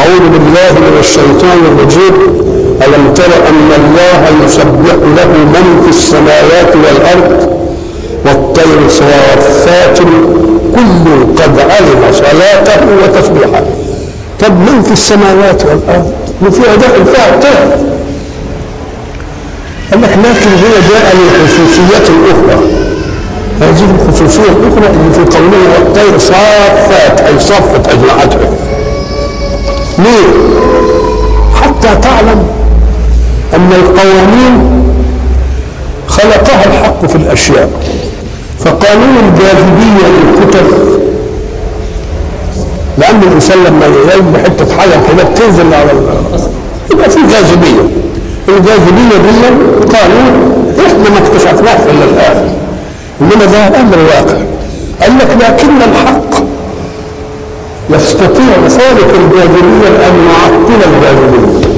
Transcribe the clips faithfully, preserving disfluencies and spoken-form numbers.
أعوذ بالله من الشيطان الرجيم. ألم تر أن الله يسبح له من في السماوات والأرض والطير صافات كل قد علم صلاته وتسبيحه. طب من في السماوات والأرض وفيها داخل فيها الطير، قال لك لكن هي جاء لخصوصيات أخرى. هذه الخصوصية الأخرى اللي في قوله والطير صافات أي صفت أجنحتها. ليه؟ حتى تعلم أن القوانين خلقها الحق في الأشياء. فقانون الجاذبية للكتب، لأن الإنسان لما يلم حتة حاجة كده تنزل على الأرض يبقى في جاذبية. الجاذبية دي قانون إحنا ما اكتشفناش إلا الآن، إنما ده أمر واقع. قال لك لكن الحق يستطيع خالق الجاذبية أن يعطل الجاذبية.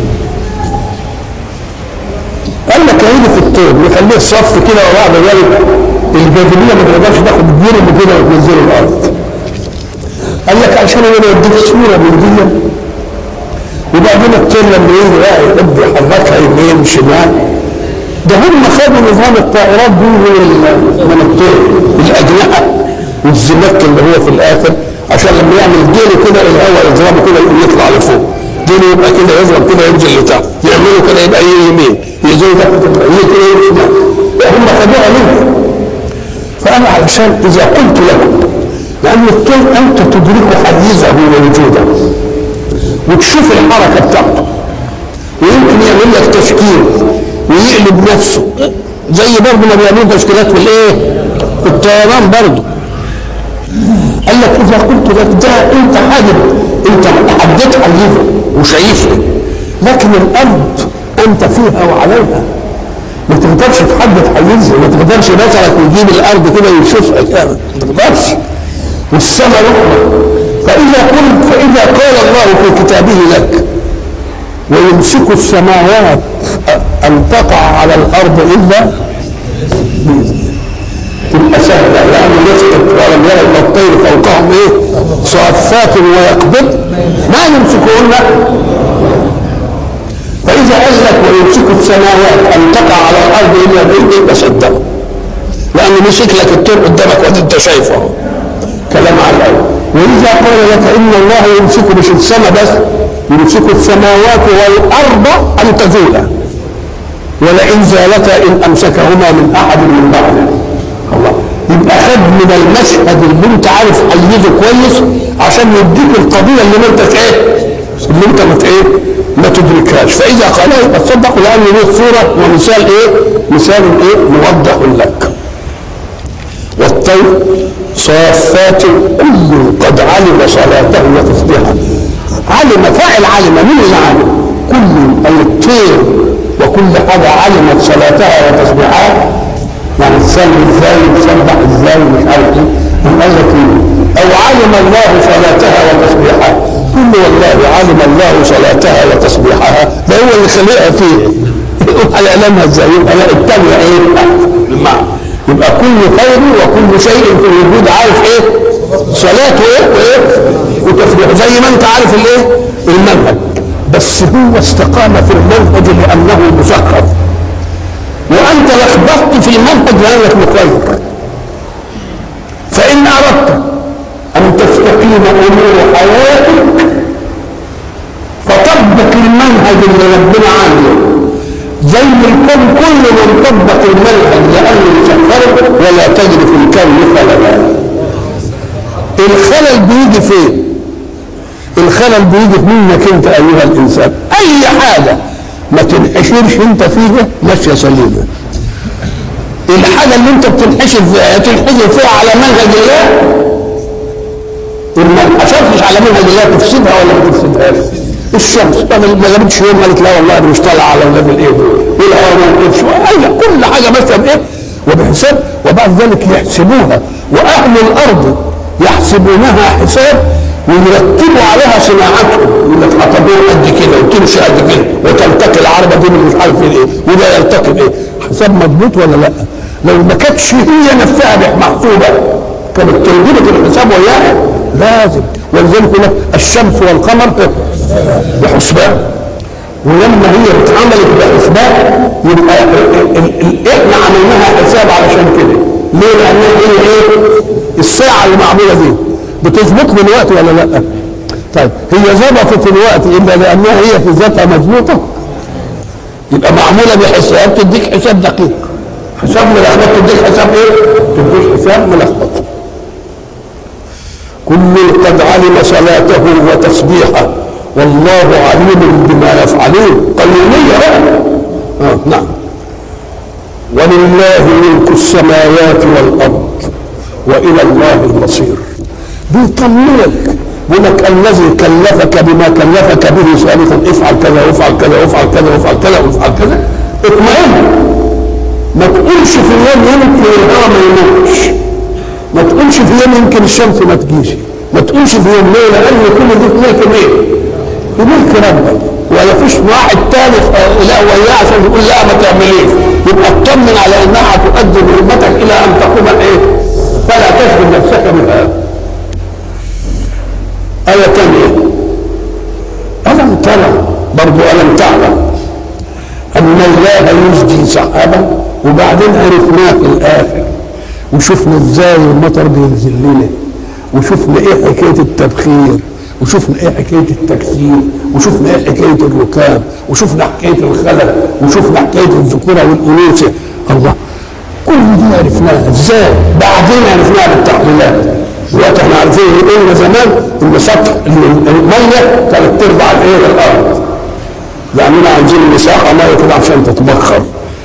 قال لك هيجي في الطير نخليه صف كده وبعد ذلك الجاذبية ما تقدرش تاخد جرم كده وتنزل الأرض. قال لك عشان انا اديك صورة من دي، وبعدين الطير لما يجي بقى يحب يحركها يمين شمال. ده هم خدوا نظام الطائرات دي من الطير، الأجنحة والزمك اللي هو في الآخر، عشان لما يعمل ديله كده الهواء يضربه كده يطلع لفوق، ديله يبقى كده يضرب كده ينزل لتحت، يعملوا كده يبقى يمين يزيد كده شمال. هم خدوها منه. فأنا علشان إذا قلت لكم لأن الطير أنت تدرك حيزه ووجوده وتشوف الحركة بتاعته، ويمكن يعمل لك تشكيل ويقلب نفسه زي برضه ما بيعملوا تشكيلات في الايه؟ في الطيران برضه. قال لك إذا قلت لك ده أنت حاجب، أنت حددت حيزه وشايفه، لكن الأرض أنت فيها وعليها ما تقدرش تحدد حيزها، ما تقدرش مثلا تجيب الأرض كده ويشوفها كده، ما تقدرش. والسماء أخرى. فإذا قلت فإذا قال الله في كتابه لك ويمسك السماوات أن تقع على الأرض إلا بإذنه تبقى سهلة، لأنه يسكت ولم يرى إلا الطير فوقهم إيه؟ صافات ويقبض ما يمسكهن. فإذا قال لك ويمسك السماوات أن تقع على الأرض إلا بإذنه يبقى صدقه، لأنه مسك لك الطير قدامك وأنت شايفه كلام على الأول. وإذا قال لك إن الله يمسك مش السماء بس، يمسك السماوات والأرض أن تزولا ولئن زالتا إن أمسكهما من أحد من بعده. الله يبقى خد من المشهد اللي أنت عارف حيزه كويس عشان يديك القضية اللي ما أنت إيه؟ اللي أنت ما إيه؟ ما تدركهاش. فإذا قالها يبقى تصدق، لأن له صورة ومثال إيه؟ مثال إيه؟ موضح لك. والطير صافات كل قد علم صلاته وتسبيحه. علم فاعل علم، مين اللي علم؟ كل أي الطير وكل حاجة علمت صلاتها وتسبيحها، يعني تصلي ازاي وتسبح ازاي ومش عارف ايه، من قال لك او علم الله صلاتها وتسبيحها. كل والله علم الله صلاتها وتسبيحها، ده هو اللي خلقها فيه. هيعلمها ازاي؟ يبقى لا التانية ايه؟ المعنى يبقى كل خير وكل شيء في الوجود عارف ايه؟ صلاته ايه وايه؟ وتسبيحه، زي ما انت عارف الايه؟ المنهج. بس هو استقام في المنهج لانه مسخر، وانت لخبطت في المنهج لانك مخير. فان اردت ان تستقيم امور حياتك فطبق المنهج اللي ربنا عامله زي الكون كله من طبق المنهج لانه مسخره، ولا تجد في الكون خللا. الخلل بيجي فين؟ الخلل بيجي منك انت ايها الانسان. اي حاجه ما تنحشرش انت فيها ماشيه سليمه. الحاجه اللي انت بتنحشر فيها تنحشر فيها على منهج الله، ما انحشرتش على منهج الله تفسدها ولا ما تفسدهاش. الشمس ما جابتش يوم قالت لا والله انا مش طالعه على الليفل ايه والهواء ما يقفش، كل حاجه ماشيه بايه؟ وبحساب. وبعد ذلك يحسبوها، واهل الارض يحسبونها حساب ويرتبوا عليها صناعتهم. يقول لك حطبوه قد كده وتمشي قد كده وتلتقي العربه دي مش عارف ايه وده يلتقي بايه. حساب مضبوط ولا لا؟ لو ما كانتش هي نفسها محسوبه كانت تنجبت الحساب ولا لا؟ لازم. ولذلك يقول لك الشمس والقمر بحسبان. ولما هي اتعملت بحسبان يبقى احنا عملناها حساب علشان كده. ليه؟ لان هي ايه؟ الساعه اللي معموله دي بتظبط لي الوقت ولا لا؟ طيب هي ظبطت الوقت الا لانها هي في ذاتها مظبوطه، يبقى معموله بحساب تديك حساب دقيق. حساب ملخبط تديك حساب ايه؟ تديك حساب ملخبط. كل قد علم صلاته وتسبيحه والله عليم بما يفعلون. قيوميه بقى. اه نعم. ولله ملك السماوات والارض والى الله المصير. بيطمنك يقول لك الذي كلفك بما كلفك به سابقا افعل كذا وافعل كذا وافعل كذا وافعل كذا وافعل كذا. اطمئن. ما تقولش في يوم يمكن الهواء ما يموتش، ما تقولش في يوم يمكن الشمس ما تجيش، ما تقولش في يوم ليه، لان كل دي في ملك مين؟ في ملك ربك. ولا فيش واحد ثالث لا وياه عشان يقول لا ما تعمليش. يبقى اطمن على انها تؤدي مهمتك الى ان تقوم ايه؟ فلا تشغل نفسك بها. آية ثانية ألم ترى برضو ألم تعلم أن الله يزجي سحابا. وبعدين عرفناه في الآخر وشفنا ازاي المطر بينزل لنا، وشفنا ايه حكاية التبخير، وشفنا ايه حكاية التكثير، وشفنا ايه حكاية الركام، وشفنا حكاية الخلل، وشفنا حكاية الذكورة والأنوثة. الله كل دي عرفناها ازاي؟ بعدين عرفناها بالتحليلات. دلوقتي احنا عارفين قلنا زمان ان سطح الميه ثلاث ارباع الايه الارض، لاننا عايزين مساحه ميه كده عشان تتبخر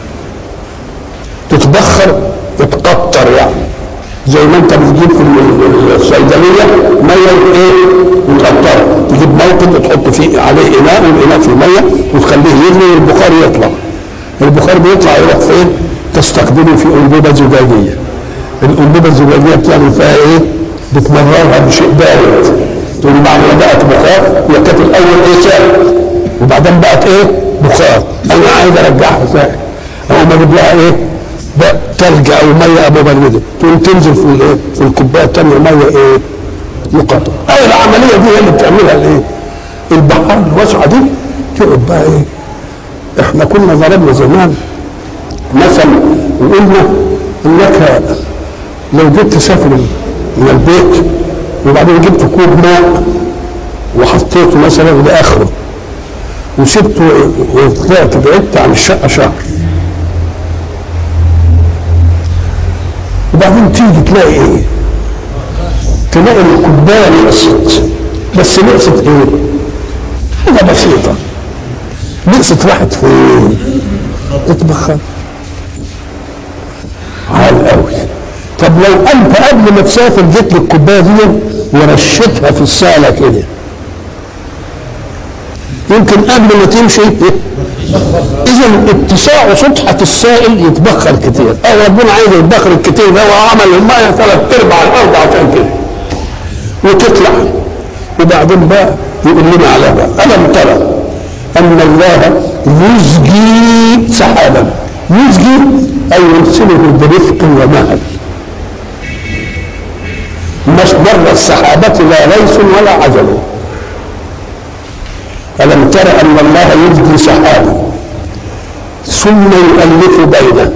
تتبخر تتقطر، يعني زي ما انت بتجيب في الصيدليه ميه ايه متقطره، تجيب موقد وتحط فيه عليه اناء والاناء فيه ميه وتخليه يغلي والبخار يطلع. البخار بيطلع يروح فين؟ تستخدمه في انبوبه زجاجيه. الانبوبه الزجاجيه بتعمل فيها ايه؟ بتمررها بشيء بارد. تقول بعد ما بقت بخار، هي كانت الاول ايه سائل وبعدين بقت ايه بخار، انا عايز ارجعها سائل او ما اجيب لها ايه بقى ثلج او ميه ابو برده تقوم تنزل في الايه في الكوبايه الثانيه ميه ايه مقطره. اي العمليه دي هي اللي بتعملها الايه البحار الواسعه دي. تقعد بقى ايه احنا كنا ضربنا زمان مثلا وقلنا انك لو جيت تسافر من البيت وبعدين جبت كوب ماء وحطيته مثلا لاخره وسبته وطلعت بعدت عن الشقه شهر، وبعدين تيجي تلاقي ايه؟ تلاقي الكوبايه نقصت. بس نقصت ايه؟ حاجه بسيطه. نقصت راحت فين؟ اتبخر عال قوي. طب لو انت قبل ما تسافر جيت لي الكوبايه دي ورشتها في الساله كده، يمكن قبل ما تمشي اذا اتساع سطحه السائل يتبخر كتير. اه ربنا عايز يتبخر الكتير ده وعمل الميه ثلاث ارباع الارض عشان كده وتطلع. وبعدين بقى يقول لنا على بقى الم ترى ان الله يزجي سحابا. يزجي اي يرسله برفق ومهل. مش مر السحابة لا ليس ولا عجل. ألم تر أن الله يزجي سحابا ثم يؤلف بينه.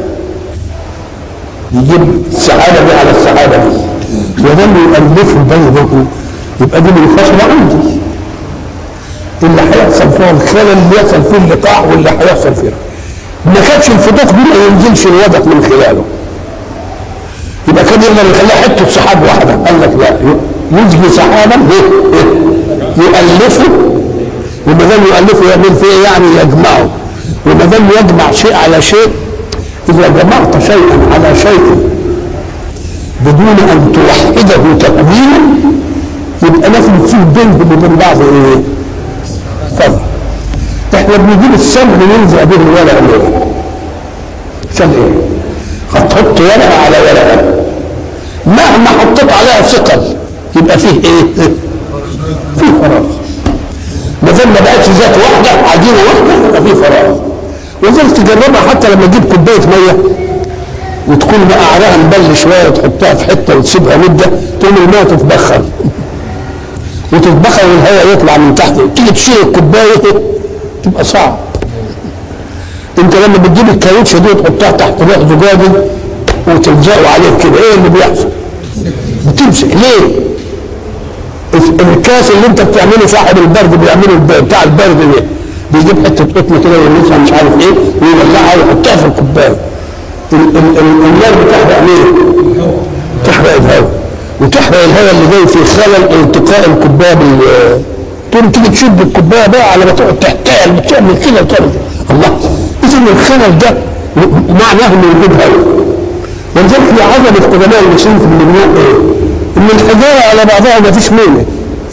يجيب السحابة دي على السحابة دي ولم يؤلف بينه، يبقى دي منفصلة عندي. اللي هيحصل فيها الخلل اللي يحصل فيه اللقاح واللي هيحصل فيها ما كانش الفتوق دي ما ينزلش الودق من خلاله، يبقى كان يقدر يخليها حته سحاب واحده. قال لك لا، يزجي سحابا يؤلفه، وما دام يؤلفه يعمل فيه يعني يجمعه. وما دام يجمع شيء على شيء، اذا جمعت شيئا على شيء بدون ان توحده تقويما يبقى لازم تصير بينهم وبين بعض ايه؟ فرق. احنا بنجيب السمن ننزع به الورق ليه؟ عشان ايه؟ هتحط ورقه على ورقه مهما حطيت عليها ثقل يبقى فيه ايه؟ فيه فراغ. ما دام ما بقتش ذات واحده عجينه واحده يبقى فيه فراغ. ولذلك تجربها حتى لما تجيب كوبايه ميه وتكون قعرها مبل شويه وتحطها في حته وتسيبها مده تقوم الماء تتبخر وتتبخر والهواء يطلع من تحت، تيجي تشيل الكوبايه تبقى صعب. انت لما بتجيب الكاوتشه دي وتحطها تحت لوح زجاجي وتلزقه عليه كده، ايه اللي بيحصل؟ بتمسك. ليه؟ الكاس اللي انت بتعمله صاحب البرد بيعمله بتاع البرد ده، بيجيب حته قطن كده ويلبسها مش عارف ايه ويولعها ويحطها في الكوبايه. النار بتحرق ليه؟ تحرق الهواء، وتحرق الهواء اللي جاي في خلل التقاء الكوبايه بال تقوم تيجي تشد الكوبايه بقى على ما تقعد تحتال بتعمل كده وتعمل الله. اذا الخلل ده معناه انه وجود هواء. ولذلك في عظمه قدماء المسلمين في البناء ايه؟ ان الحجاره على بعضها ما فيش ميله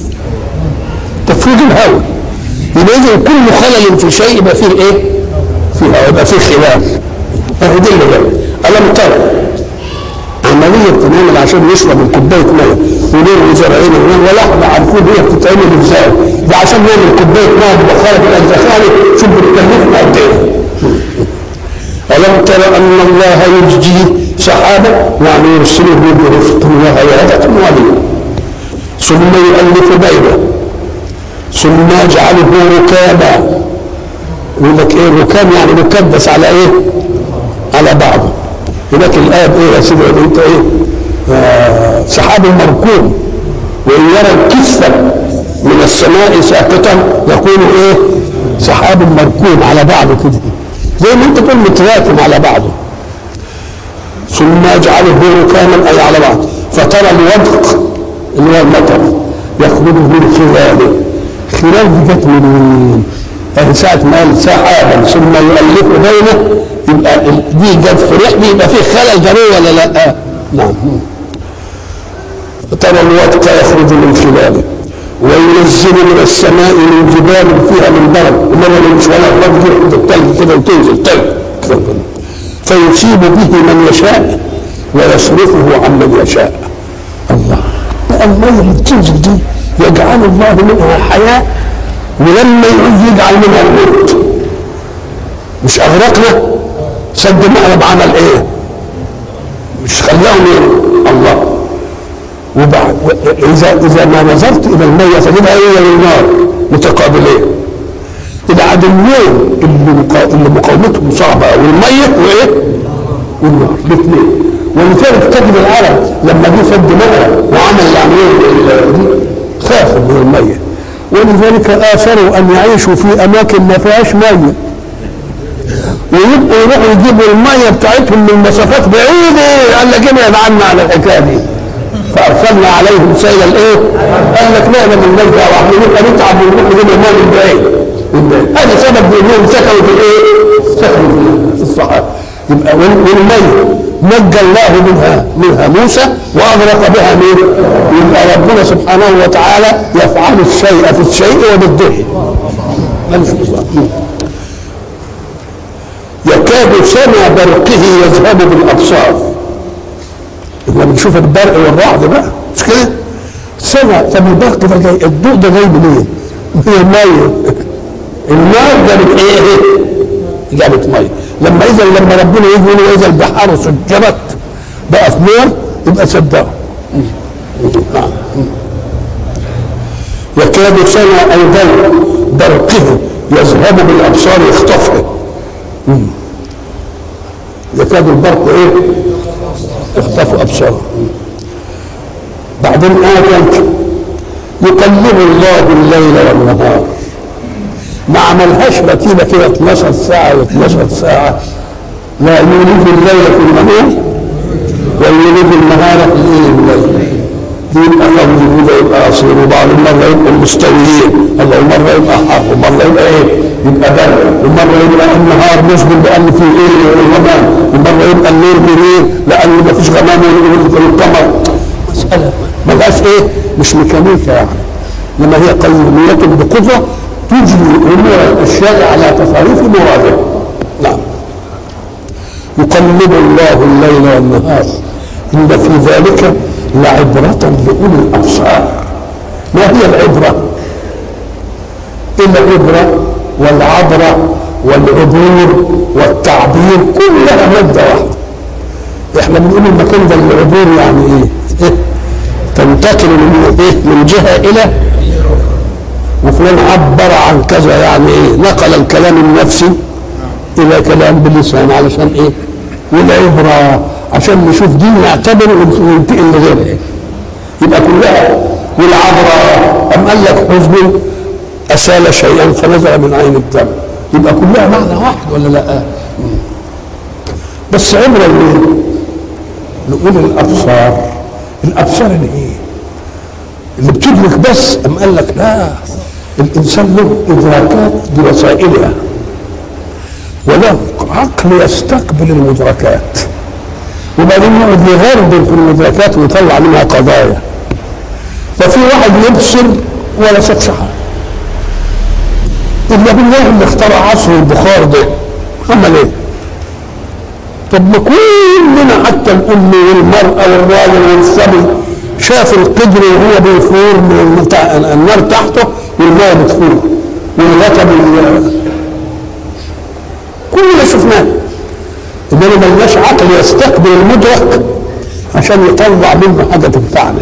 تفريغ الهواء. يبقى اذا كل خلل في شيء يبقى فيه ايه؟ فيه هواء، يبقى فيه خلال. اهو دي اللي جاي. الم ترى عمليه تنعمل عشان يشرب الكوبايه ميه وليه زرعين ولحظه عارفين هي بتتعمل ازاي؟ ده عشان نعمل كوبايه ميه بخارج الزخارف. شوف بتكلفنا قد ايه. ألم تر أن الله يجزي سحابا يعني يرسله برفق وهيئة وليه ثم يؤلف بينه ثم يجعله ركاما. يقول لك ايه ركام؟ يعني مكدس على ايه؟ على بعضه. هناك الآية ايه يا سيدي انت ايه؟ آه سحاب مركوم وإن يرى كسفا من السماء ساقطا يقول ايه؟ سحاب مركوم على بعضه كده زي ما انت تقول متراكم على بعضه. ثم يجعله ركاما اي على بعض فترى الودق اللي هو المطر يخرج من خلاله. خلال دي جت منين؟ يعني ساعة ما قال سحابا ثم يؤلف بينه يبقى دي جت في رحله يبقى فيه خلل ضروري ولا لا؟ نعم. فترى الودق يخرج من خلاله وينزل من السماء من جبال فيها من برد انما مش ولا برد الثلج كده وتنزل ثلج فيصيب به من يشاء ويصرفه عن من يشاء. الله. الميه اللي بتنزل دي يجعل الله منها حياه ولما يعوز يجعل منها الموت. مش اغرقنا سد مأرب عمل ايه؟ مش خلاهم الله. وبعد اذا اذا ما نظرت الى الميه تجدها هي والنار متقابلين. العدوين اللي اللي مقاومتهم صعبه والميه وايه؟ والنار الاثنين. ولذلك تجد العرب لما جه سد مأرب وعمل العمليه دي خافوا من الميه ولذلك اثروا ان يعيشوا في اماكن ما فيهاش ميه ويبقوا يروحوا يجيبوا الميه بتاعتهم من مسافات بعيده. قال لك ابعد عنا على الحكايه دي فارسلنا عليهم سيل الايه؟ قال لك لا من الملجا واحنا نبقى نتعب ونروح نجيب الماء من بعيد. هذا سبب انهم سكنوا في الايه؟ سكنوا في الصحراء. يبقى والميه نجى الله منها منها موسى واغرق بها مين؟ يبقى ربنا سبحانه وتعالى يفعل الشيء في الشيء وبالضده. يكاد سمع برقه يذهب بالابصار. احنا بنشوف البرق والرعد بقى مش كده؟ سمع. طب البرق ده جاي الضوء ده جاي منين؟ من الميه. النار جابت ايه؟ جابت ميه. لما اذا لما ربنا يجي يقول اذا البحار سجرت بقى في نار يبقى صدقوا. يكاد سمع ايضا برقه يذهب بالابصار يخطفه. يكاد البرق ايه؟ يخطف ابصاره. بعدين آية يقلب الله الليل والنهار. ما عملهاش رتيبه كده اثناشر ساعه و12 ساعه. لا يولد الليل في النهار ويولد النهار في الليل. دي يبقى طويل وده يبقى قصير وبعض المره يبقى مستويين. الله مره يبقى حر ومره يبقى ايه؟ يبقى برد ومره يبقى النهار مشبه لان فيه ايه والغمام ومره يبقى الليل بليل لان ما فيش غمام والقمر. مساله ما بقاش ايه؟ مش ميكانيكا يعني لما هي قيوميه بقدره تجري امور الاشياء على تصاريف مرادها. نعم. يقلب الله الليل والنهار ان في ذلك لعبرة لأولي الأبصار. ما هي العبرة؟ العبرة والعبرة والعبور والتعبير كلها مادة واحدة. احنا بنقول المكان ده العبور يعني ايه؟ إيه؟ تنتقل من ايه؟ من جهة إلى وفلان عبر عن كذا، يعني ايه؟ نقل الكلام النفسي الى كلام باللسان علشان ايه؟ والعبره عشان نشوف دي نعتبر وننتقل لغيرها، يبقى كلها. والعبره أم قال لك حزن اسال شيئا فنزل من عين الدم، يبقى كلها معنى واحد ولا لا؟ بس عبره ايه؟ نقول الابصار. الابصار اللي ايه؟ اللي بتدرك بس. أم قال لك لا، الانسان له ادراكات بوسائلها وله عقل يستقبل المدركات، وبعدين يقعد يغربل في المدركات ويطلع منها قضايا. ففي واحد يبصر ولا شافش حاجه الا بالله اللي اخترع عصر البخار ده عمل ايه؟ طب ما كلنا حتى الام والمراه والراجل والصبي شاف القدر وهو بيفور من النار تحته والماء بتفور والغطا كلنا شفناه، انما ملناش عقل يستقبل المدرك عشان يطلع منه حاجه تنفعنا.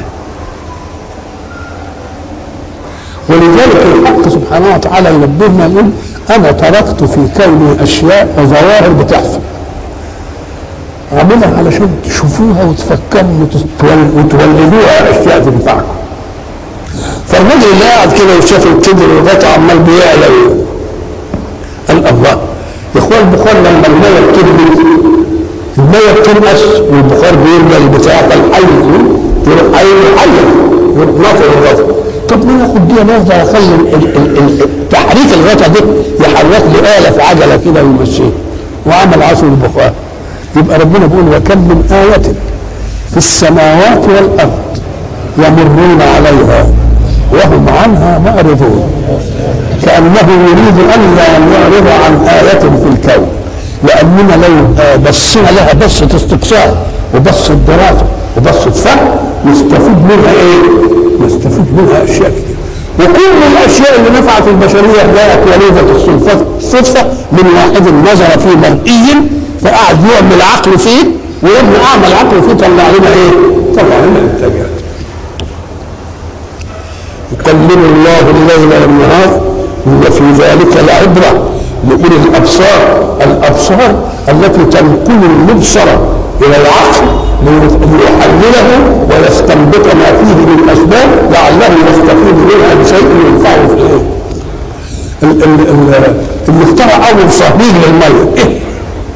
ولذلك الحق سبحانه وتعالى ينبهنا يقول انا تركت في كوني اشياء وظواهر بتحصل، عاملها علشان تشوفوها وتفكروا وتولدوها اشياء تنفعكم. فالراجل اللي قاعد كده وشاف القدر والغطا عمال بيعلى قال الله يا اخوان، البخار لما الميه بتهبط الميه بتنقص والبخار بيرجع البتاع فالحي يروح حي حي يروح ناطر الغطا. طب ما ناخد دي نقدر اخلي تحريك الغطا ده يحرك لي آلة في عجله كده ويمشيها، وعمل عصر البخار. يبقى ربنا بيقول وكم من آية في السماوات والأرض يمرون عليها وهم عنها معرضون، كأنه يريد أن لا نعرض عن آية في الكون، لأننا لو بصينا لها بصة استقصاء وبصة دراسة وبصة فهم نستفيد منها ايه؟ نستفيد منها أشياء كتير. وكل الأشياء اللي نفعت البشرية جاءت وليدة الصدفة من واحد نظر في مرئي فقعد يعمل عقل فيه، ولما أعمل عقل فيه طلع لنا ايه؟ طلع لنا إنتاجات. يقلب الله الليل والنهار وفي ذلك لعبرة لأولي الأبصار. الأبصار التي تنقل المبصر إلى العقل ليحلله ويستنبط ما فيه من أسباب لعله يستفيد منها بشيء ينفعه في الإيه؟ اللي اخترع أول صهيل للمية إيه؟ إيه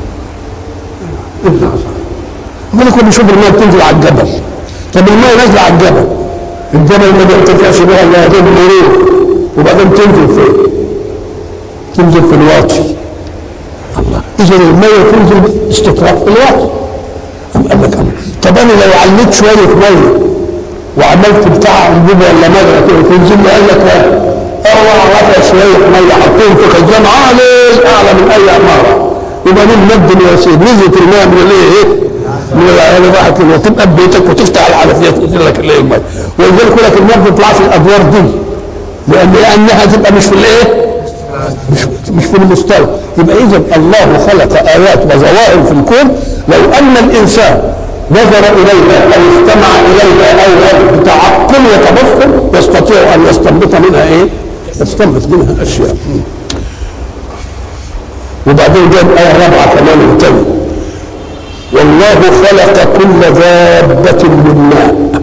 اللي حصل؟ أما كنا نشوف المية بتنزل على الجبل. طب المية نازلة على الجبل، الجبل ما بيرتفعش بها الا هذين الغروب وبعدين تنزل فين؟ تنزل في الواطي. الله، اذا الميه تنزل استطراق في الواطي. أم قال لك أنا طب انا لو عليت شويه ميه وعملت بتاع انبوبه ولا مجرى كده تنزل لي؟ قال لك لا، اوعى رفع شويه ميه حطيهم في خزان عالي اعلى من اي عماره وبعدين مد يا سيدي نزلت الماء من الايه ايه؟ يعني راحت وتبقى ببيتك وتفتح الحنفيه تنزل لك الايه الميه. ولذلك يقول لك الماء ما بتطلعش الادوار دي لان لانها تبقى مش في الايه؟ مش مش في المستوى. يبقى اذا الله خلق ايات وظواهر في الكون لو ان الانسان نظر اليها او استمع اليها او بتعقل وتبصر يستطيع ان يستنبط منها ايه؟ يستنبط منها اشياء. وبعدين جاب ايه رابعه كمان تاني، والله خلق كل دابة من ماء.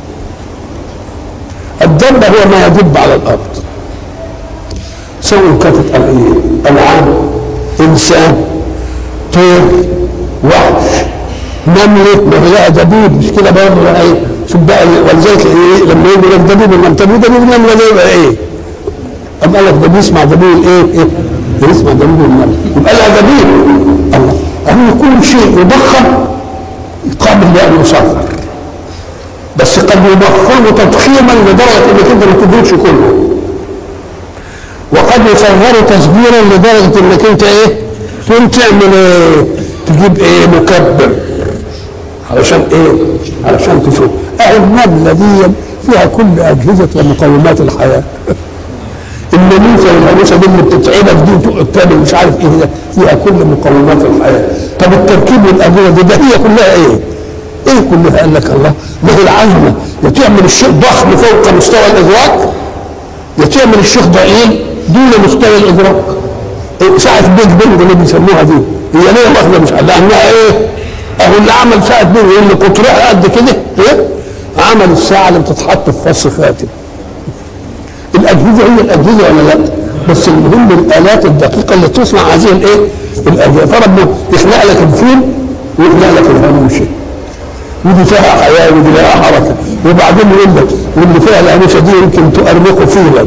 الدابة هو ما يدب على الأرض سواء كانت أنعام، إنسان، طير، وحش، نملة، ما هي دبيب مش كده برضه إيه؟ شوف بقى ولذلك إيه لما يقول لك دبيب لما دبيب دبيب النملة ده يبقى إيه؟ أم قال لك ده بيسمع دبيب الإيه؟ إيه؟ بيسمع دبيب النملة يبقى لها دبيب. الله، أهو كل شيء يضخم قابل لأن يصغر، بس قد يضخمه تضخيما لدرجة انك انت ما تدركش كله، وقد يصغره تصغيرا لدرجة انك انت ايه؟ تقوم تعمل ايه؟ تجيب ايه؟ مكبر علشان ايه؟ علشان تشوف. اهي النملة دي فيها كل اجهزة ومقومات الحياة. النميسة والهريسة دي اللي بتتعبك دي وتقعد تاني مش عارف ايه ده، فيها كل مقومات الحياة. طب التركيب والأجهزة دي ده هي كلها ايه؟ ايه كلها؟ قال لك الله، ما هي العزمة يا تعمل الشيء ضخم فوق مستوى الإدراك يا تعمل الشيخ ضئيل دون مستوى الادراك. ساعه بيج بنج اللي بيسموها دي هي ليه واخده مش لانها ايه؟ اهو اللي عمل ساعه بيج اللي قطرها قد كده ايه؟ عمل الساعه اللي بتتحط في فص خاتم. الاجهزه هي الاجهزه ولا لا؟ بس المهم الالات الدقيقه اللي تصنع هذه الايه؟ الاجهزه. فربنا يخلق لك الفيل ويخلق لك الهاموشه. ودي فيها حياه ودي فيها حركه، وبعدين يقول لك واللي فيها الهاموشه دي يمكن تؤرق فيلا.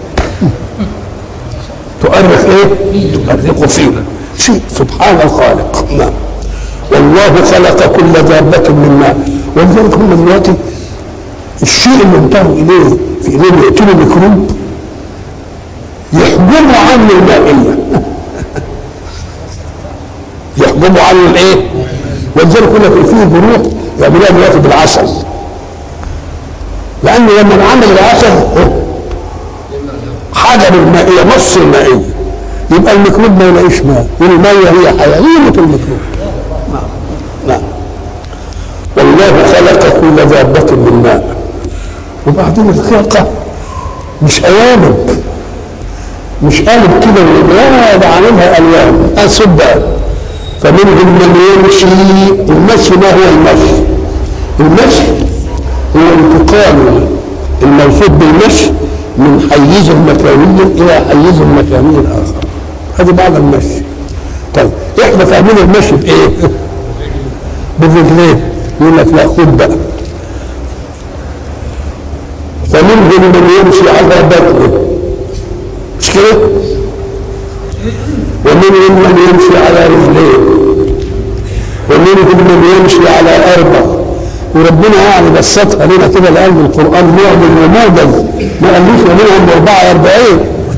تؤرق ايه؟ تؤرق فيلا. شيء سبحان الخالق. نعم. والله خلق كل دابة من ماء. ولذلك هم دلوقتي الشيء اللي انتهوا اليه في ايديهم يقتلوا ميكروب يحجموا عنه المائية. يحجموا عنه الايه؟ ولذلك يقول لك فيه جروح يعملوها دلوقتي بالعسل. لأنه لما نعمل العسل حجر المائية نص المائية يبقى الميكروب ما يلاقيش ماء، والمية هي حيوية الميكروب. نعم نعم. والله خلق كل دابة من ماء. وبعدين الخلقة مش أوامر، مش قالب كده لا ده عاملها ألوان أسود. فمنهم من يمشي. المشي ما هو المشي؟ المشي هو انتقال الموصوف بالمشي من حيز مكاني الى حيز مكاني اخر. هذه بعض المشي. طيب احنا فاهمين المشي بايه؟ بالرجلين. يقول لك لا خد بقى. فمنهم من يمشي على بطنه مش كده؟ ومنهم من يمشي على رجلين ومنهم من يمشي على اربع. وربنا يعني بسطها لنا كده لان القران معجم وموجز، ما قالوش ومنهم اربعه اربعين.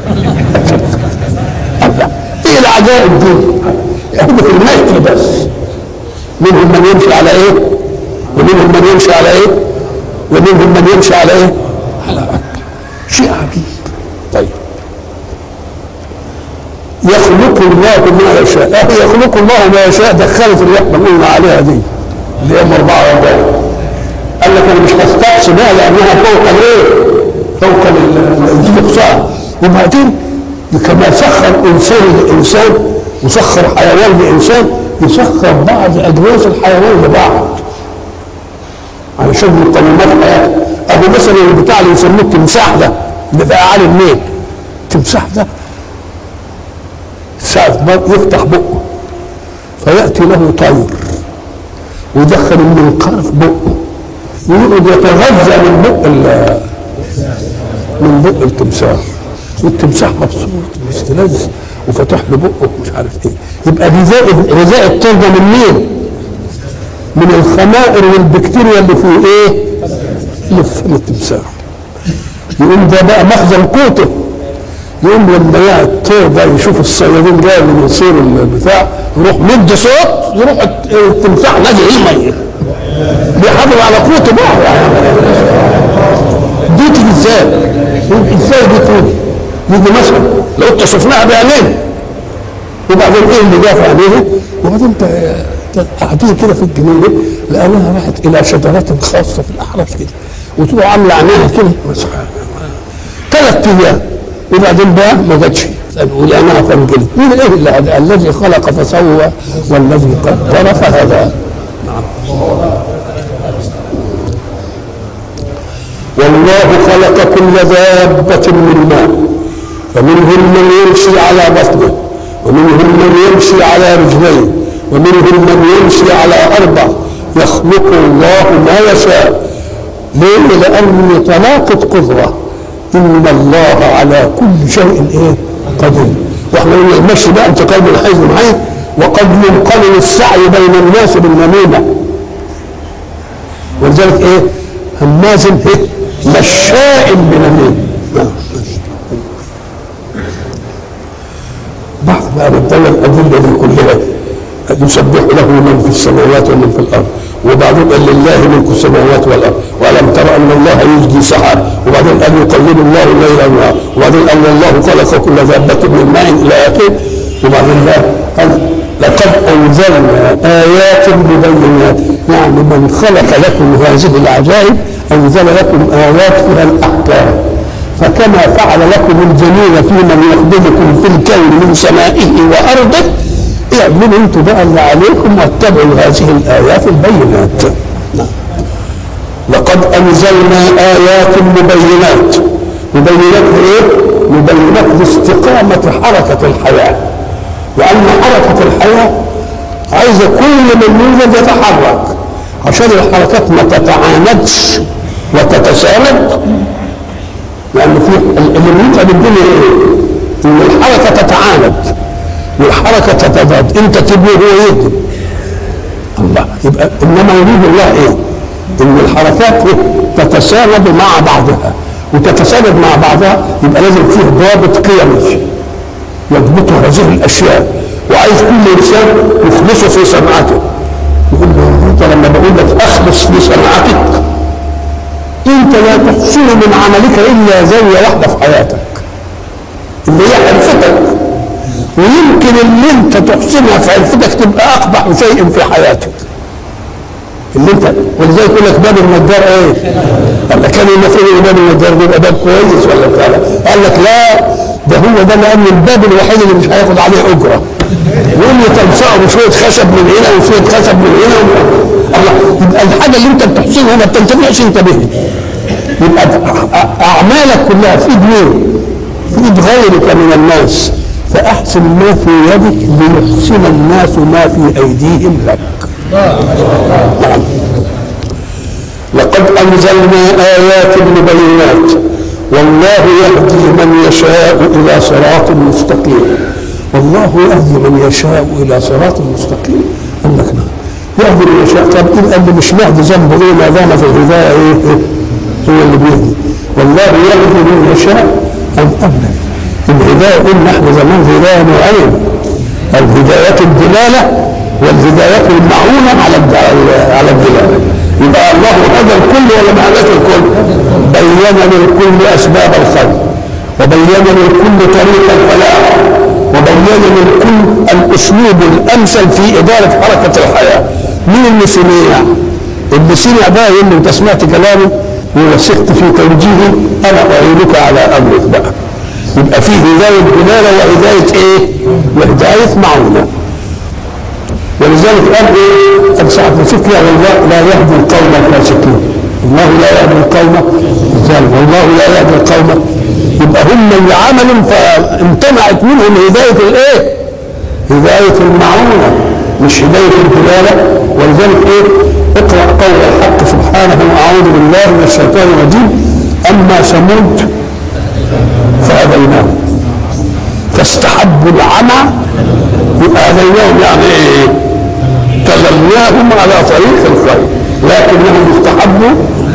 ايه العجائب دي؟ يعني في المشي بس. منهم من يمشي على ايه؟ ومنهم من يمشي على ايه؟ ومنهم من يمشي على ايه؟ على اربع. شيء عجيب. طيب يخلق الله ما يشاء. اه يخلق الله ما يشاء دخلت اللي احنا قلنا عليها دي اللي هي اربعه واربعين. قال لك انا مش هستقصي بها لانها فوق الايه؟ فوق الاستقصاء. وبعدين كما سخر انسان لانسان وسخر حيوان لانسان يسخر بعض اجناس الحيوان لبعض علشان مقومات حياته. ابو مثلا البتاع اللي يسموه التمساح ده اللي بقى عالي منين؟ التمساح ده ساعة يفتح بقه فيأتي له طير ويدخل المنقار في بقه ويقعد يتغذى من بق من بق التمساح، والتمساح مبسوط ومستلذ وفتح له بقه ومش عارف ايه. يبقى غذاء غذاء الطير ده من مين؟ من الخمائر والبكتيريا اللي في ايه؟ اللي في التمساح. يقوم ده بقى مخزن قوته. يقوم لما الطير ده يشوف الصيادين جاي من يصير البتاع يروح مد صوت يروح التمساح نازل الميه بيحافظ على قوته بقى. يعني دي تيجي ازاي؟ ازاي دي تيجي؟ يجي مثلا لو انت شفناها بعينينا وبعدين ايه اللي جاء في عينيها؟ وبعدين انت قاعدين كده في الجنينه لانها راحت الى شجرات خاصه في الاحراف كده وتروح عامله عينيها كده ثلاث ايام وبعدين بقى ما جاتش ولانها فانجلت. مين ايه اللي الذي خلق فسوى والذي قدر فهدى. نعم. والله خلق كل دابة من ماء فمنهم من يمشي على بطنه ومنهم من يمشي على رجلين ومنهم من يمشي على اربع. يخلق الله ما يشاء. ليه؟ لان طلاقة قدرة. ان الله على كل شيء ايه؟ قدير. واحنا قلنا المشي بقى انتقال من حيز لحيز وقد ينقلب السعي بين الناس بالنميمه. ولذلك ايه؟ هماز ايه؟ مشاء بنميم. بعض بقى بتدور الادله دي كلها يسبح له من في السماوات ومن في الارض. وبعدين قال لله ملك السماوات والارض والم تر ان الله يزجي سحاب. وبعدين قال يقلب الله الليل والنهار. وبعدين قال والله خلق كل دابة من ماء الى اخره. وبعدين قال لقد انزلنا ايات مبينات. يعني من خلق لكم هذه العجائب انزل لكم ايات فيها الاحكام. فكما فعل لكم الجميل في من يخدمكم في الكون من سمائه وارضه اعملوا انتم بقى اللي عليكم واتبعوا هذه الايات البينات. لقد انزلنا ايات مبينات. مبينات ايه؟ مبينات لاستقامه حركه الحياه، لان حركه الحياه عايزه كل من يوجد يتحرك عشان الحركات ما تتعاندش وتتساند. لان في اللي بيتعب الدنيا ايه؟ ان الحركه تتعاند والحركه تتضاد، انت تبني هو يهدم الله. يبقى انما يريد الله ايه؟ ان الحركات تتساند مع بعضها، وتتساند مع بعضها يبقى لازم فيه ضابط قيمي يضبط هذه الاشياء. وعايز كل انسان يخلصه في صنعته. يقول له انت لما بقول لك اخلص في صنعتك انت لا تحصل من عملك الا زاويه واحده في حياتك اللي هي حرفتك، ويمكن اللي انت تحسنها في حرفتك تبقى اقبح شيء في حياتك اللي انت. ولذلك يقول لك باب النجار ايه؟ قال لك كان المفروض باب النجار يبقى باب كويس ولا بتاع؟ قال لك لا، ده هو ده لان الباب الوحيد اللي مش هياخد عليه اجره. يقول لي تلصقه بشويه خشب من هنا وشويه خشب من هنا الله. يبقى الحاجه اللي انت بتحسنها ما بتنتفعش انت بها. يبقى اعمالك كلها في ايد مين؟ في ايد غيرك من الناس. فاحسن ما في يدك ليحسن الناس ما في ايديهم لك. لقد انزلنا ايات مبينات والله يهدي من يشاء الى صراط مستقيم. والله يهدي من يشاء الى صراط مستقيم. قال لك نعم يهدي من يشاء. طب ايه اللي مش مهدي ذنبه ايه ما دام في الهدايه ايه؟ هو اللي بيهدي. والله يهدي من يشاء ام ابدا. الهدايه قلنا احنا زمان هدايه نوعين، الهدايه الدلاله والهدايه المعونه على على الدلاله. يبقى الله هدى الكل ولا ما هداش الكل؟ بين للكل اسباب الخير وبين للكل طريق الفلاح وبين للكل الاسلوب الامثل في اداره حركه الحياه. مين اللي سمع؟ اللي سمع ده يقول له انت سمعت كلامي ووثقت في توجيهي انا اعينك على امرك بقى. يبقى فيه هدايه دلاله وهدايه ايه؟ وهدايه معونه. ولذلك قال ايه؟ قد ساعة فكرة والله لا يهدي القوم الفاسقين. الله لا يهدي القوم الظالمين والله لا يهدي القوم. يبقى هم اللي عملوا فامتنعت منهم هداية الايه؟ هداية المعونة مش هداية الدلالة. ولذلك ايه؟ اقرأ قول الحق سبحانه واعوذ بالله من الشيطان الرجيم. اما ثمود فهديناهم فاستحبوا العمى وآذيناهم يعني ايه؟ دللناهم على طريق الخير لكنهم استحبوا.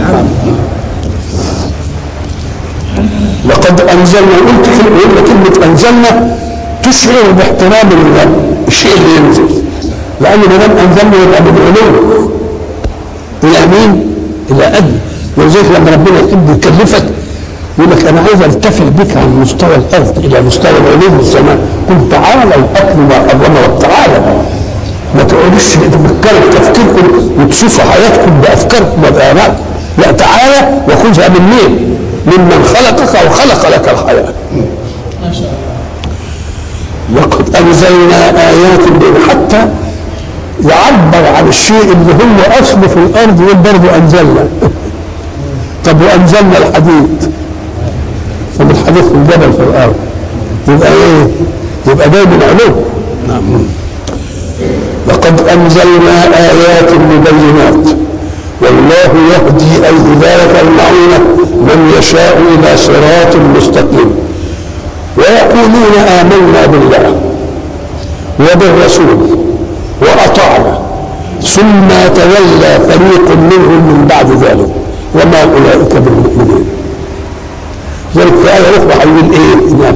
لقد انزلنا قلت كلمه انزلنا تشعر باحترام الشيء اللي ينزل، لان ما دام انزلنا يبقى بالعلو الى مين؟ الى ادنى. ولذلك لما ربنا يحب يكلفك يقول لك انا عايز ارتفع بك عن مستوى الارض الى مستوى العلوم والسماء. قل تعالوا اتلوا ما حرم وتعالى. ما تقعدوش تفكروا تفكيركم وتشوفوا حياتكم بافكاركم وبآلاتكم، لا تعالى وخذها من مين؟ ممن خلقك وخلق لك الحياه. ما شاء الله. لقد انزلنا ايات حتى يعبر عن الشيء اللي هو اصله في الارض يقول برضه انزلنا. طب وانزلنا الحديد، طب الحديد في الجبل في الارض يبقى ايه؟ يبقى ده من علو. نعم. لقد انزلنا ايات مبينات والله يهدي الهدايه المعونه من يشاء الى صراط مستقيم. ويقولون امنا بالله وبالرسول واطعنا ثم تولى فريق منهم من بعد ذلك وما اولئك بالمؤمنين. ذلك في ايه اخرى هيقول ايه هناك؟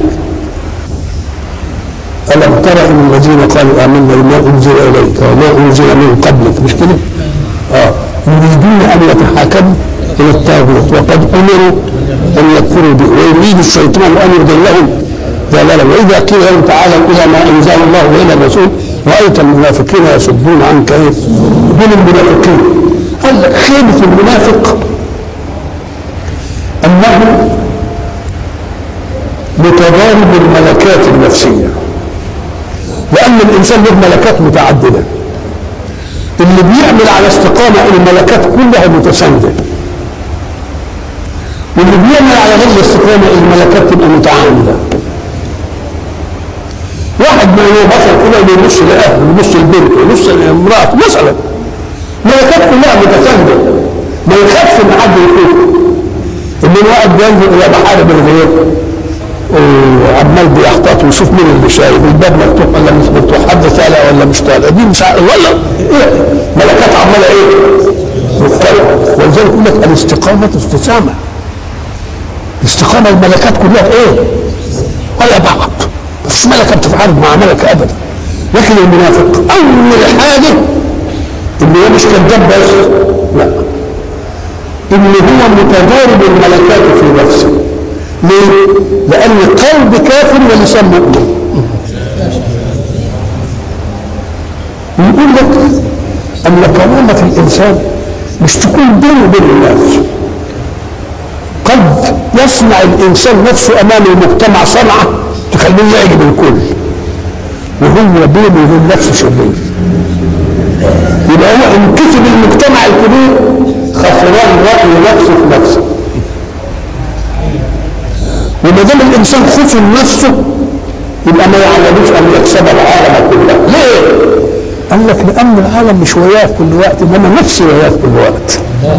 ألم تر إن الذين قالوا آمنا بما أنزل إليك وما أنزل من قبلك مش كده؟ آه يريدون أن يتحاكموا إلى الطاغوت وقد أمروا أن يكفروا به ويريد الشيطان أن يضلهم ضلالا. وإذا قيل لهم تعالوا إلى ما أنزل الله وإلى الرسول رأيت المنافقين يصدون عنك إيه؟ من المنافقين. قال لك خيبة المنافق أنه متضارب الملكات النفسية، لأن الإنسان له ملكات متعددة. اللي بيعمل على استقامة الملكات كلها متساندة، واللي بيعمل على غير الاستقامة الملكات تبقى متعامدة. واحد ما هو بشر كده بيبص لأهله ويبص لبنته ويبص لامرأته مثلا، ملكات كلها متساندة، ما يخافش إن حد يشوفه. إن واحد بينزل إلى بحارب الغير وعمال بيحتاط ويشوف مين اللي شايف الباب مفتوح ولا مش مفتوح، حد طالع ولا مش طالع، دي مش عارف ولا إيه، ملكات عمالة إيه؟ مختلفة. ولذلك يقول لك الاستقامة استسامة. الاستقامة الملكات كلها إيه؟ ولا بعض، مفيش ملكة بتتعارض مع ملكة أبدا. لكن المنافق أول حاجة إن هو مش كذاب بس، لا، إن هو متضارب الملكات في نفسه. ليه؟ لأن قلب كافر ولسان مؤمن. يقول لك أن كرامة الإنسان مش تكون بينه وبين الناس. قد يصنع الإنسان نفسه أمام المجتمع صنعة تخليه يعجب الكل، وهو بينه وبين نفسه شرير. يبقى هو إن كسب المجتمع الكبير خسران رأي نفسه في نفسه. وما دام الانسان خسر نفسه يبقى ما يعلموش ان يكسب العالم كله. ليه؟ قال لك لان العالم مش وياه في كل وقت، انما نفسي وياه في كل وقت.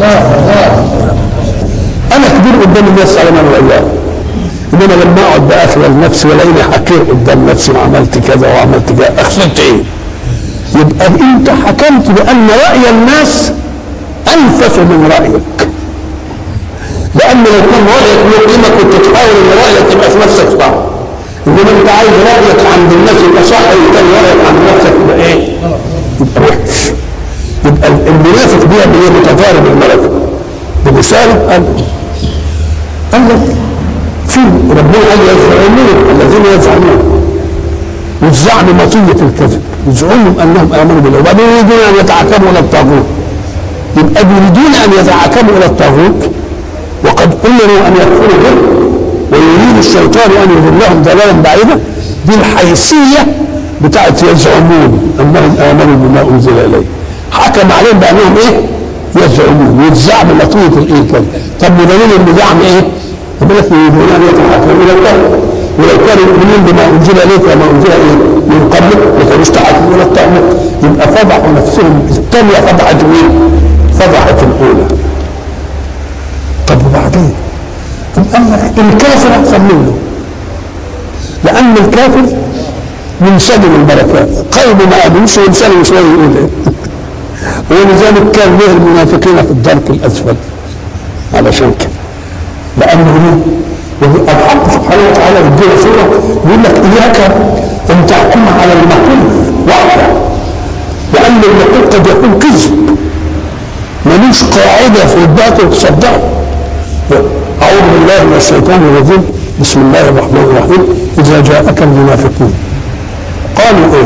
انا كبير قدام الناس على من وياه، انما لما اقعد بقى اخلى نفسي ولاقيني حقير قدام نفسي وعملت كذا وعملت كذا، خسرت ايه؟ يبقى انت حكمت بان راي الناس انفس من رايك. لأن لو كان رأيك له قيمة كنت تحاول إن رأيك يبقى في نفسك صح. إنما أنت عايز رأيك عند الناس يبقى صح، وكان رأيك عند نفسك يبقى إيه؟ يبقى وحش. يبقى المنافق بيعمل إيه؟ متضارب الملكة. بمثال قال قال لك في ربنا قال يزعمون الذين يزعمون، والزعم مطية الكذب، يزعمهم أنهم آمنوا بالله وبعدين يريدون أن يتعاكموا إلى الطاغوت. يبقى يريدون أن يتعاكموا إلى الطاغوت وقد أمروا أن يكفروا به، ويريد الشيطان أن يضلهم ضلالا بعيدا. دي الحيثية بتاعت يزعمون أنهم آمنوا بما أنزل إليه، حكم عليهم بأنهم إيه؟ يزعمون. والزعم لطيف الإيه كده. طب ودليل إن زعم إيه؟ يقول لك يريدون أن يتحاكموا إلى الطاغوت، ولو كانوا يؤمنون بما أنزل إليك وما أنزل إيه من قبلك لكانوا يتحاكموا إلى الطاغوت. يبقى فضحوا نفسهم. الثانية فضحت مين؟ فضحت الأولى. طب وبعدين؟ قال لك الكافر احسن منه، لان الكافر منسجم الملكات، قلبه ما قابلوش وينسلم شويه يقول ايه. ولذلك كان له المنافقين في الدرك الاسفل علشان كده. لانه الحق سبحانه وتعالى يدينا صوره يقول لك اياك ان تحكم على المقول وحده، لان المقول قد يكون كذب ملوش قاعده في الباطل تصدقه. أعوذ بالله من الشيطان الرجيم. بسم الله الرحمن الرحيم. إذا جاءك المنافقون قالوا إيه؟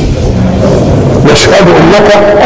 نشهد أنك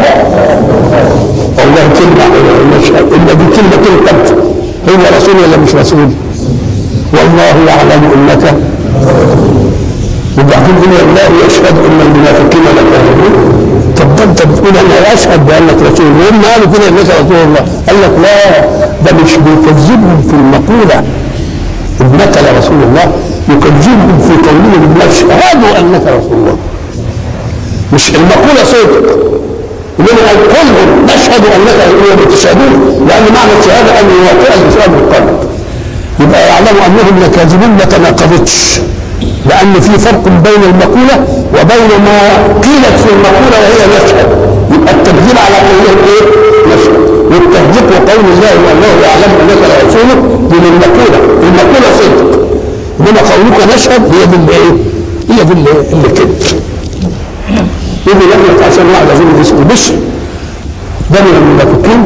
والله كلمة نشهد إن دي كلمة كلمة هو رسول ولا مش رسول؟ والله يعلم أنك، وبعدين يقول الله يشهد أن المنافقين لكاذبون. طب ده انت بتقول انا اشهد بانك رسول، وهم قالوا كده انك رسول الله. قال لك لا، ده مش بيكذبهم في المقوله انك لرسول الله، يكذبهم في قولهم نشهد انك رسول الله. مش المقوله صدق، انما قال قولهم نشهد انك رسول بتشهدون، لان معنى الشهاده ان يوافق الانسان بالقلب. يبقى يعلموا انهم لكاذبون ما تناقضتش، لأن في فرق بين المقولة وبين ما قيلت في المقولة وهي نشهد. يبقى التكذيب على قولهم إيه؟ نشهد. والتكذيب وقول الله والله يعلم أنك لرسوله دي المقولة، المقولة صدق. إنما قولك نشهد هي دي اللي إيه؟ هي دي اللي, اللي كده. يجي لك عشان واحد أظن اسمه بشر ده من المنافقين،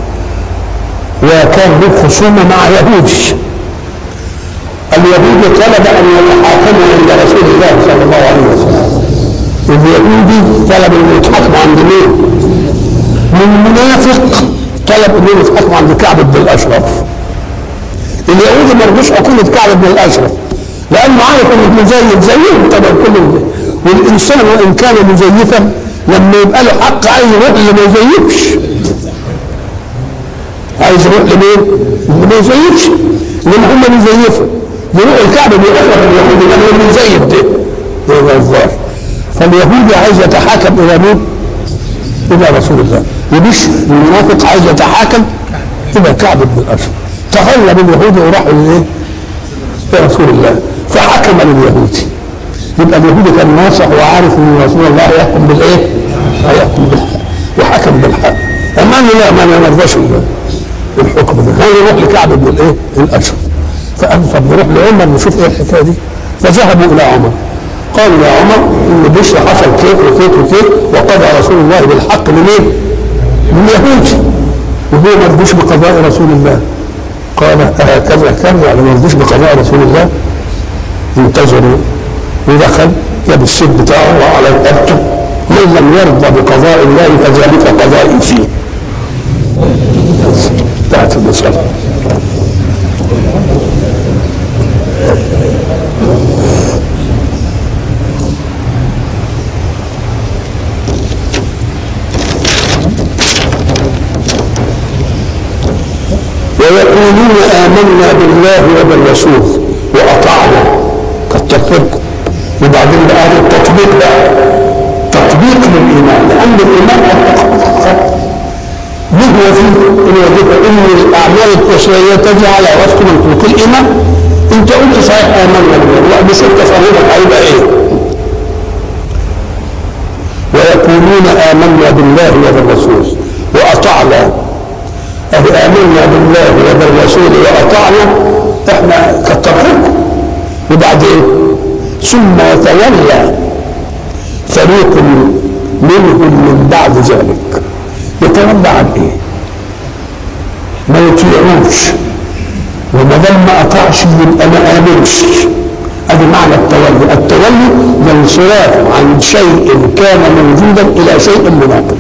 وكان له خصومة مع يهودي. اليهودي طلب ان يتحاكموا عند رسول الله صلى الله عليه وسلم. اليهودي طلب ان يتحاكموا عند مين؟ من منافق طلب ان يتحاكموا عند كعب بن الاشرف. اليهودي ما رضوش حكومه كعب بن الاشرف، لانه عارف انه مزيف زيهم طبعا كلهم. والانسان وان كان مزيفا لما يبقى له حق عايز يروح اللي ما يزيفش، عايز يروح لمين؟ اللي ما يزيفش، لان هم بيزيفوا يروح الكعبه بيقفل اليهودي لانه اللي بيزيف ده ده الظاهر. فاليهودي عايز يتحاكم الى مين؟ الى رسول الله. ومش المنافق عايز يتحاكم الى كعب بن الاشرف. تغلب اليهودي وراحوا لايه؟ لرسول الله فحكم لليهودي. يبقى اليهودي كان ناصح وعارف ان رسول الله هيحكم بالايه؟ هيحكم بالحق وحكم بالحق. اما انه لا ما نرضاش الحكم ده، هو يروح لكعب بن الايه؟ الاشرف. فقال طب نروح لعمر نشوف ايه الحكايه دي. فذهبوا الى عمر قالوا يا عمر ان بشر حصل كيف وكيف وكيف وقضى رسول الله بالحق لمين؟ لليهودي وهو ما رضيش بقضاء رسول الله. قال هكذا كان يعني ما رضيش بقضاء رسول الله. انتظروا ودخل جاب السيف بتاعه وعلى رقبته من لم يرضى بقضاء الله فذلك قضائي فيه. انتهت المسألة. ويقولون آمنا بالله وبالرسول وأطعنا كالتطبيق. وبعدين بقى التطبيق بقى تطبيق للإيمان، لأن الإيمان به وفيه الوظيفة إن الأعمال البشرية تجي على وفق منطوق الإيمان. أنت قلت صحيح آمنا بالله مش أنت فهمك هيبقى إيه؟ ويقولون آمنا بالله وبالرسول وأطعنا. آمنا بالله وبالرسول وأطعنا احنا كالتطبيق. وبعدين ثم يتولى فريق منهم من بعد ذلك. يتولى عن ايه؟ ما يطيعوش، وما دام ما اطاعش يبقى ما امنش. ادي معنى التولي. التولي الانصراف عن شيء كان موجودا الى شيء مناقض.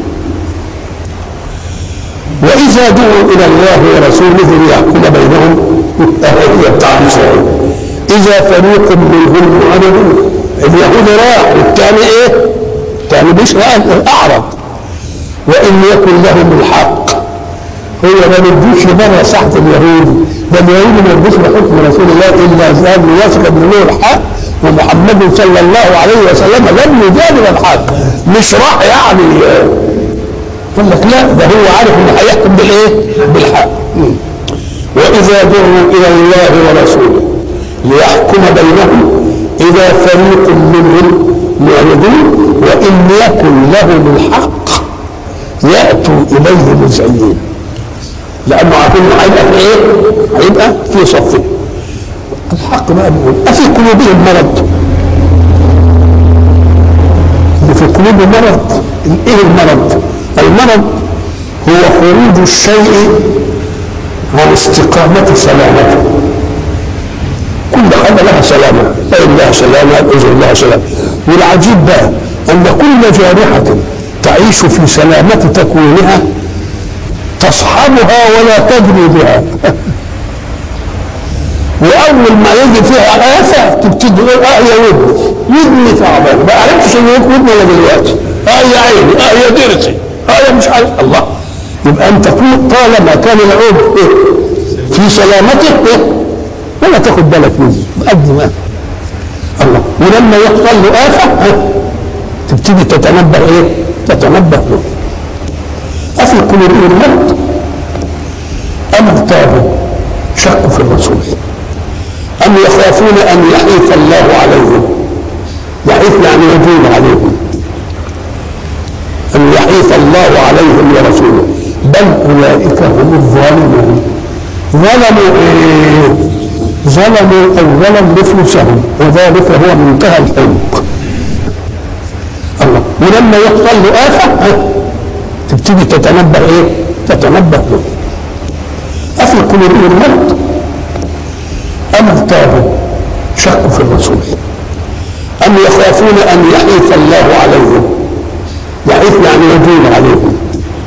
واذا دعوا الى الله ورسوله ليحكم بينهم هي التعريف. اذا فريق منهم معرضون، اليهود راح والثاني ايه؟ الثاني مش اعرض. وان يكن لهم الحق، هو ما بدوش بره ساحه اليهود، ده اليهود ما بدوش بحكم رسول الله الا ذهب ليثبت له الحق، ومحمد صلى الله عليه وسلم لم يجادل الحق. مش راح يعني يقول لك لا، ده هو عارف انه هيحكم بالايه؟ بالحق. واذا دعوا الى الله ورسوله ليحكم بينهم اذا فريق منهم معرضون وان يكن لهم الحق ياتوا اليه مذعنين. لانه عارفين انه هيبقى في ايه؟ هيبقى في صفه. الحق بقى بيقول افي قلوبهم مرض؟ في قلوبهم مرض. ايه المرض؟ المرض هو خروج الشيء عن استقامة سلامته. كل حاجة لها سلامة، فإن لها سلامة إذن لها سلامة. والعجيب بقى أن كل جارحة تعيش في سلامة تكوينها تصحبها ولا تدري بها. وأول ما يجي فيها آفة تبتدي تقول آه يا ودني، ودني تعبان، ما عرفتش إن ودني ولا دلوقتي، آه يا عيني، آه يا درسي، آه يا مش عارف. الله، يبقى أنت طالما كان العود إيه؟ في سلامته إيه؟ ولا تاخد بالك منه قد ما الله. ولما يحصل له آفة تبتدي تتنبه إيه؟ تتنبه له. أفي قلوبهم مرض أم ارتابوا شكوا في الرسول أم يخافون أن يحيف الله عليهم. يحيف يعني يدين عليهم. أن يحيف الله عليهم ورسوله بل أولئك هم الظالمون. ظلموا إيه؟ ظلموا أولا نفوسهم وذلك هو منتهى الحمق. الله. ولما يحصل له آفة تبتدي تتنبه إيه؟ تتنبه له. أفي قلوبهم مرض أم ارتابوا شكوا في الرسول أم يخافون أن يحيف الله عليهم. يحيف يعني يدين عليهم.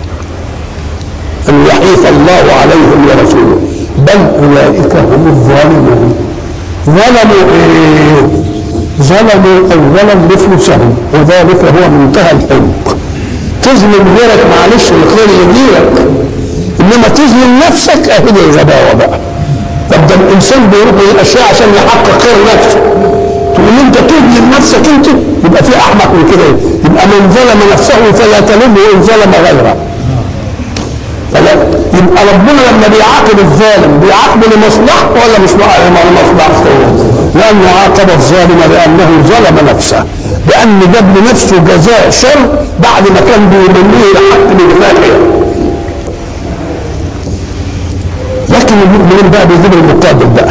أن يحيف الله عليهم ورسوله بل أولئك هم الظالمون. ظلموا ايه؟ ظلموا اولا نفوسهم، وذلك هو منتهى الحمق. تظلم غيرك معلش الخير يجيلك، انما تظلم نفسك اهدي الغباوه بقى. طب ده الانسان بيروح للاشياء عشان يحقق خير نفسه، تقول انت تظلم نفسك انت، يبقى في احمق من كده. يبقى من ظلم نفسه فلا تلومه ان ظلم غيره. فلا يبقى ربنا لما بيعاقب الظالم بيعاقبه لمصلحته ولا مش لمصلحته؟ لانه عاقب الظالم لانه ظلم نفسه، بان جاب لنفسه جزاء شر بعد ما كان بيمنيه لحق بجزاء. لكن المؤمنين بقى بيجيب المقابل بقى.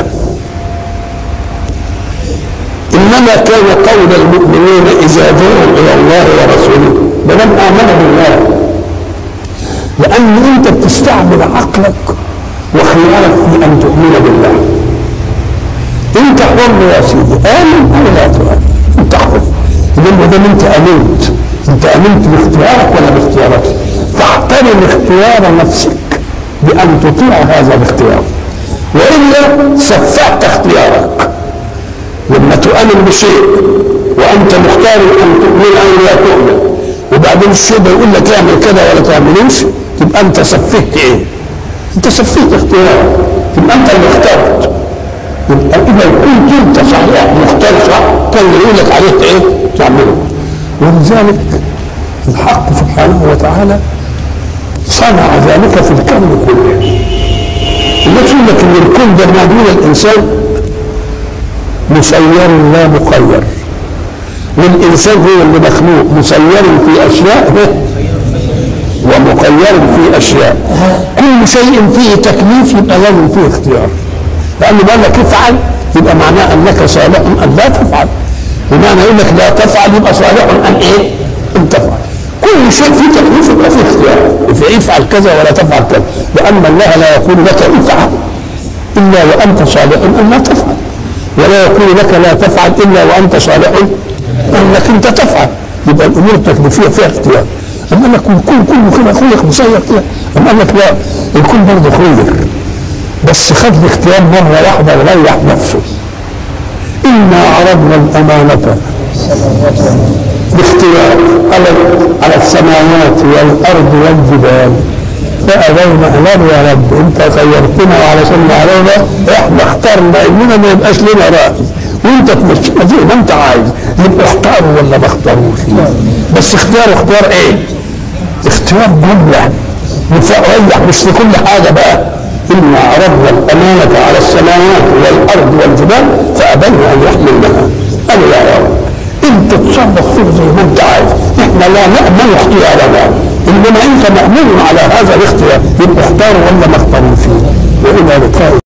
انما كان قول المؤمنين اذا دعوا الى الله ورسوله بمن امن بالله، لان انت بتستعمل عقلك وخيارك في ان تؤمن بالله. انت حر يا سيدي، امن او لا تؤمن، انت حر. لما دام انت امنت، انت امنت باختيارك ولا باختيارك؟ فاحترم اختيار نفسك بان تطيع هذا الاختيار، والا سفهت اختيارك. لما تؤمن بشيء وانت مختار ان تؤمن او لا تؤمن، وبعدين الشيء ده يقول لك اعمل كذا ولا تعملوش، تبقى انت سفهت ايه؟ انت سفهت اختيارك، تبقى انت اللي اخترت. يبقى اذا كنت انت صحيح مختار صح، كان يقول لك عليك ايه؟ تعمله. ولذلك الحق سبحانه وتعالى صنع ذلك في الكون كله. الناس يقول لك ان الكون ده ما دون الانسان مسير لا مخير، والانسان هو اللي مخلوق مسير في اشياء ومخير في اشياء. كل شيء فيه تكليف يبقى لازم فيه اختيار، لانه بقول لك افعل يبقى معناه انك صالح ان لا تفعل، بمعنى يقول لك لا تفعل يبقى صالح ان ايه؟ ان تفعل. كل شيء فيه تكليف يبقى فيه اختيار، افعل كذا ولا تفعل كذا، لان الله لا يقول لك افعل الا وانت صالح ان لا تفعل، ولا يقول لك لا تفعل الا وانت صالح انك انت تفعل. يبقى الامور التكليفيه فيها اختيار. اما لك الكون كله كده خلق مسير كده، اما قال لك لا، الكون برضه خلق بس خد الاختيار مره واحده وريح نفسه. انا عرضنا الامانه باختيار على على السماوات والارض والجبال فابين اهلان يا رب انت خيرتنا علشان علينا احنا اخترنا اننا ما يبقاش لنا راي وانت تمشينا زي ما انت عايز، يبقى اختاروا ولا ما اختاروش؟ بس اختيار اختيار ايه؟ اختيار جمله مفرح مش في كل حاجه بقى. انا عرضنا الامانه على السماوات والارض والجبال فابين ان يحملنها. قالوا يا رب انت تصرف فيه زي ما انت عايز، احنا لا نامن اختيارنا، انما انت مامون على هذا الاختيار، يبقى اختاروا ولا ما اختاروش. والى لقاء